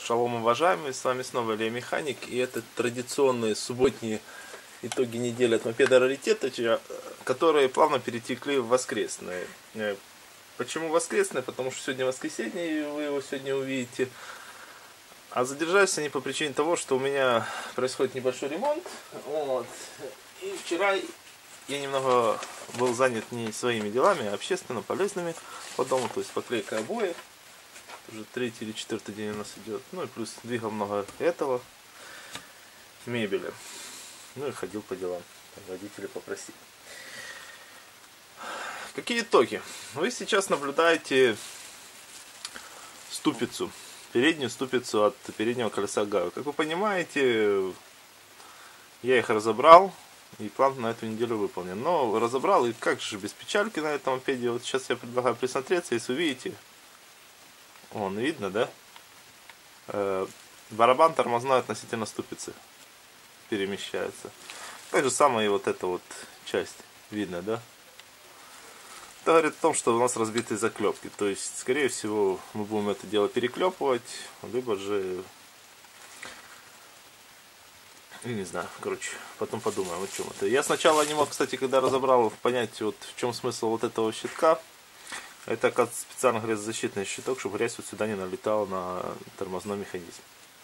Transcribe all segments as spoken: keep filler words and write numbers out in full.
Шалом, уважаемые, с вами снова Илья Механик, и это традиционные субботние итоги недели от мопеда раритета, которые плавно перетекли в воскресные. Почему воскресные? Потому что сегодня воскресенье, и вы его сегодня увидите. А задержались они по причине того, что у меня происходит небольшой ремонт. Вот. И вчера я немного был занят не своими делами, а общественно полезными по дому, то есть поклейка обоев. Уже третий или четвертый день у нас идет. Ну и плюс двигал много этого, мебели. Ну и ходил по делам. Родители попросили. Какие итоги? Вы сейчас наблюдаете ступицу. Переднюю ступицу от переднего колеса Гавы. Как вы понимаете, я их разобрал. И план на эту неделю выполнен. Но разобрал, и как же без печальки на этом мопеде. Вот сейчас я предлагаю присмотреться, если увидите. Вон, видно, да? Э, барабан тормозной относительно ступицы перемещается. Так же самое и вот эта вот часть. Видно, да? Это говорит о том, что у нас разбитые заклепки. То есть, скорее всего, мы будем это дело переклепывать, либо же... Я не знаю, короче, потом подумаем о чем это. Я сначала не мог, кстати, когда разобрал, понять, вот в чем смысл вот этого щитка. Это как специально грязозащитный щиток, чтобы грязь вот сюда не налетала на тормозной механизм.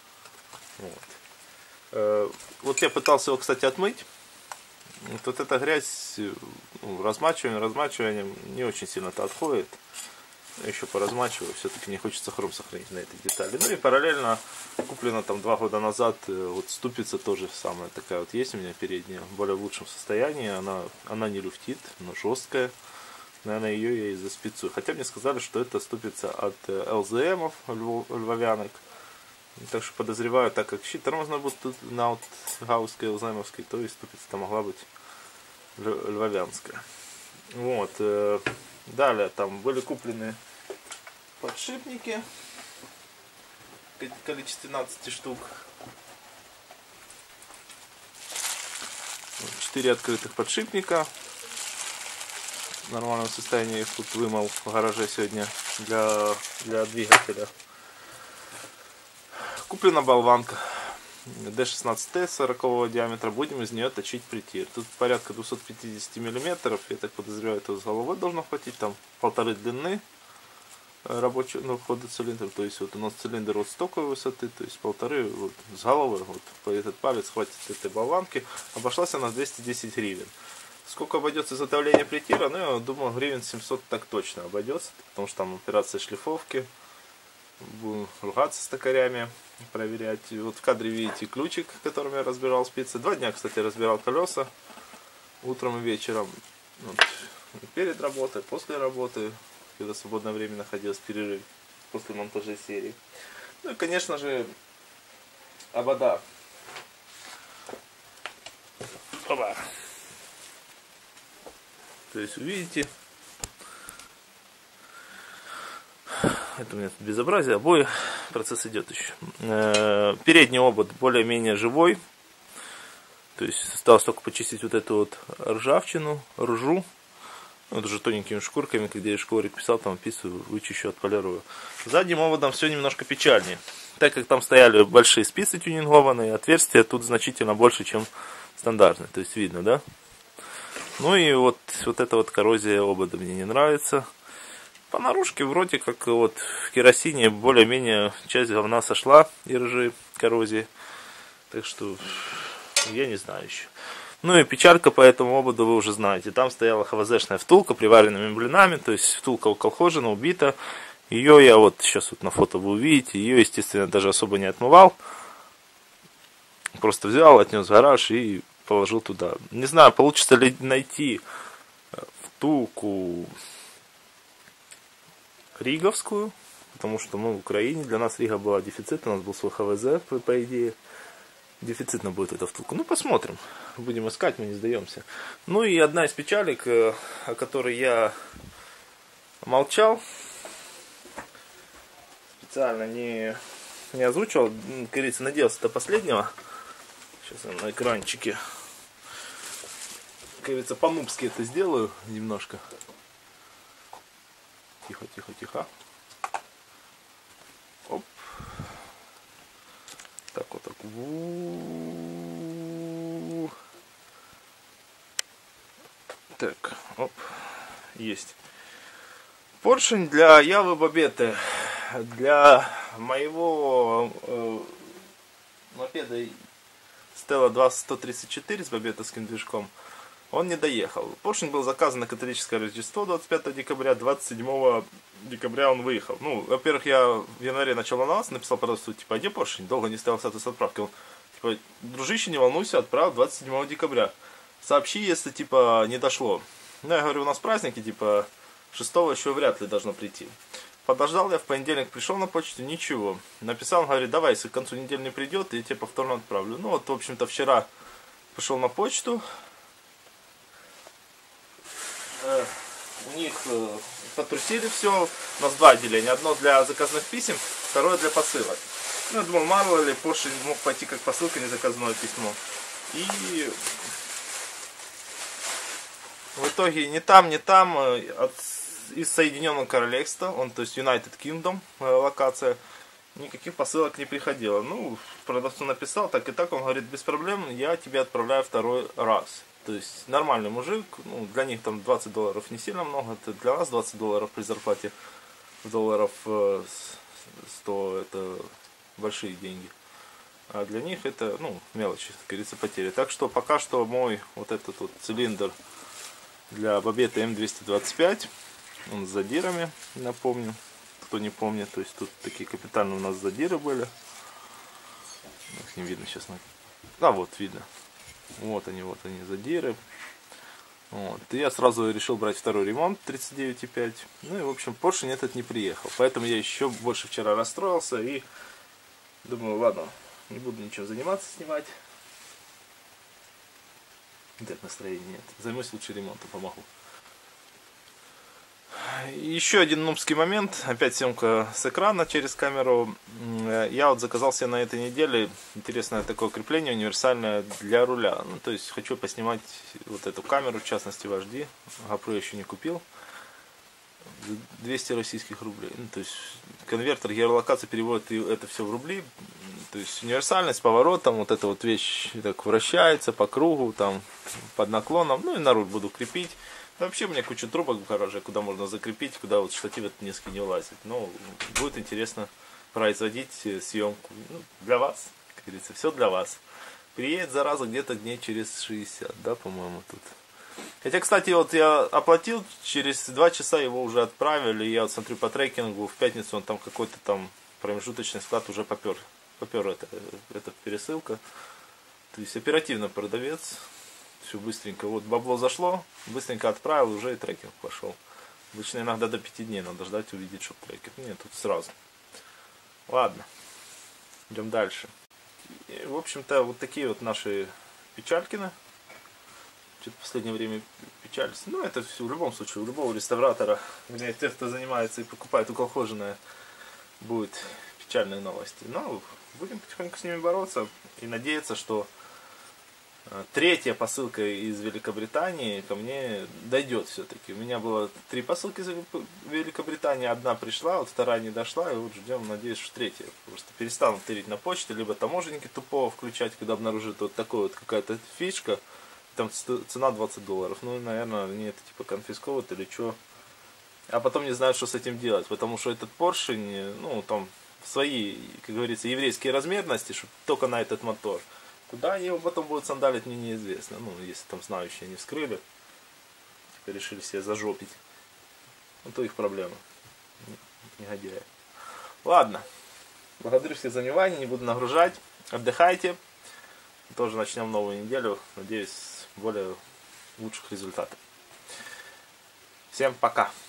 Вот, вот я пытался его, кстати, отмыть. Вот, вот эта грязь, ну, размачиванием, размачиванием не очень сильно-то отходит. Еще поразмачиваю, все-таки не хочется хром сохранить на этой детали. Ну и параллельно куплена там два года назад вот ступица тоже самая такая вот есть у меня передняя, в более лучшем состоянии. Она, она не люфтит, но жесткая. Наверное, ее я и за спицу. Хотя мне сказали, что это ступица от эл зэ эмов, львовянок. Так что подозреваю, так как щит тормозной будет тут на вот гаусской, эл зэ эмовской, то и ступица-то могла быть львовянская. Вот. Далее там были куплены подшипники в количестве двенадцати штук. четыре открытых подшипника. В нормальном состоянии я их тут вымыл в гараже сегодня для, для двигателя. Куплена болванка дэ шестнадцать тэ сорокового диаметра. Будем из нее точить притир. Тут порядка двухсот пятидесяти миллиметров. Я так подозреваю, это с головой должно хватить. Там полторы длины рабочего, ну, входа цилиндра. То есть вот у нас цилиндр вот с такой высоты, то есть полторы вот, с головой. Вот по этот палец хватит этой болванки. Обошлась она двести десять гривен. Сколько обойдется изготовление притира? Ну, я думаю, гривен семьсот так точно обойдется. Потому что там операция шлифовки. Будем ругаться с токарями, проверять. И вот в кадре видите ключик, которым я разбирал спицы. Два дня, кстати, разбирал колеса. Утром и вечером. Вот. Перед работой, после работы. Когда свободное время находилось, перерыв после монтажа серии. Ну и, конечно же, обода. Опа. То есть, увидите, это у меня тут безобразие, обои, процесс идет еще. Передний обод более-менее живой. То есть осталось только почистить вот эту вот ржавчину, ржу. Вот уже тоненькими шкурками, когда я шкурик писал, там описываю, вычищу, отполирую. Задним ободом все немножко печальнее. Так как там стояли большие спицы тюнингованные, отверстия тут значительно больше, чем стандартные. То есть видно, да? Ну и вот, вот эта вот коррозия обода мне не нравится. По наружке вроде как вот в керосине более-менее часть говна сошла и ржи коррозии. Так что я не знаю еще. Ну и печалька по этому ободу вы уже знаете. Там стояла ХВЗшная втулка приваренными блинами. То есть втулка уколхожена, убита. Ее я вот сейчас вот на фото вы увидите. Ее, естественно, даже особо не отмывал. Просто взял, отнес в гараж и положил туда. Не знаю, получится ли найти втулку риговскую, потому что мы в Украине, для нас Рига была дефицит, у нас был свой ХВЗ, по идее. Дефицитно будет эта втулка. Ну, посмотрим. Будем искать, мы не сдаемся. Ну и одна из печалек, о которой я молчал, специально не, не озвучивал, как говорится, надеялся до последнего. Сейчас я на экранчике, как говорится, по-нубски это сделаю немножко. Тихо, тихо, тихо. Оп. Так, оп, есть. Поршень для Явы Бобеты. Для моего э, мопеда Stella два сто тридцать четыре с бобетовским движком он не доехал. Поршень был заказан на католическое Рождество двадцать пятого декабря, двадцать седьмого декабря он выехал. Ну, во-первых, я в январе начал анонс, написал продавцу, типа, а где поршень? Долго не стоял статус отправки. Он, типа, дружище, не волнуйся, отправил двадцать седьмого декабря. Сообщи, если, типа, не дошло. Ну, я говорю, у нас праздники, типа, шестого еще вряд ли должно прийти. Подождал я, в понедельник пришел на почту, ничего. Написал, говорит, давай, если к концу недели не придет, я тебе повторно отправлю. Ну, вот, в общем-то, вчера пошел на почту. Э, у них э, потрусили все. У нас два отделения. Одно для заказных писем, второе для посылок. Ну, я думал, мало ли, поршень мог пойти как посылка, не заказное письмо. И в итоге ни там, ни там от, из Соединенного Королевства, он, то есть United Kingdom локация, никаких посылок не приходило. Ну, продавцу написал, так и так, он говорит, без проблем, я тебе отправляю второй раз. То есть нормальный мужик, ну, для них там двадцать долларов не сильно много, это для нас двадцать долларов при зарплате долларов сто, это большие деньги. А для них это, ну, мелочи, как говорится, потери. Так что пока что мой вот этот вот цилиндр для бобеты эм двести двадцать пять, он с задирами, напомню, кто не помнит, то есть тут такие капитальные у нас задиры были. Их не видно сейчас. А вот видно. Вот они, вот они задиры. Вот. И я сразу решил брать второй ремонт тридцать девять и пять. Ну и в общем поршень этот не приехал. Поэтому я еще больше вчера расстроился и думаю, ладно, не буду ничем заниматься, снимать. Так, настроения нет. Займусь лучше ремонтом, помогу. Еще один нубский момент. Опять съемка с экрана через камеру. Я вот заказал себе на этой неделе интересное такое крепление универсальное для руля. Ну, то есть хочу поснимать вот эту камеру, в частности в эйч ди. GoPro я еще не купил. двести российских рублей. Ну, то есть конвертер геолокации переводит это все в рубли. То есть универсальность, поворотом, вот эта вот вещь так вращается по кругу, там под наклоном. Ну и на руль буду крепить. Вообще у меня куча трубок в гараже, куда можно закрепить, куда вот штатив этот низкий не влазит. Но будет интересно производить съемку. Ну, для вас, как говорится, все для вас. Приедет зараза где-то дней через шестьдесят, да, по-моему, тут. Хотя, кстати, вот я оплатил, через два часа его уже отправили. Я вот смотрю по трекингу, в пятницу он там какой-то там промежуточный склад уже попер. Попер это, это пересылка. То есть оперативно продавец. Все быстренько. Вот бабло зашло, быстренько отправил, уже и трекинг пошел. Обычно иногда до пяти дней надо ждать, увидеть, чтобы трекер. Нет, тут сразу. Ладно. Идем дальше. И, в общем-то, вот такие вот наши печалькины. Что-то в последнее время печались. Ну, это все в любом случае, у любого реставратора, где тех, кто занимается и покупает уколхоженное, будет печальные новости. Но будем потихоньку с ними бороться и надеяться, что третья посылка из Великобритании ко мне дойдет все-таки. У меня было три посылки из Великобритании, одна пришла, вот вторая не дошла, и вот ждем, надеюсь, что третья. Просто перестанут тырить на почте, либо таможенники тупого включать, когда обнаружат вот такую вот какая-то фишка, там цена двадцать долларов. Ну, наверное, они это типа конфисковывают или что. А потом не знают, что с этим делать, потому что этот поршень, ну, там свои, как говорится, еврейские размерности, чтобы только на этот мотор. Куда они его потом будут сандалить, мне неизвестно. Ну, если там знающие не вскрыли, типа решили себе зажопить. Ну, то их проблема. Негодяи. Ладно. Благодарю всех за внимание, не буду нагружать. Отдыхайте. Тоже начнем новую неделю. Надеюсь, более лучших результатов. Всем пока.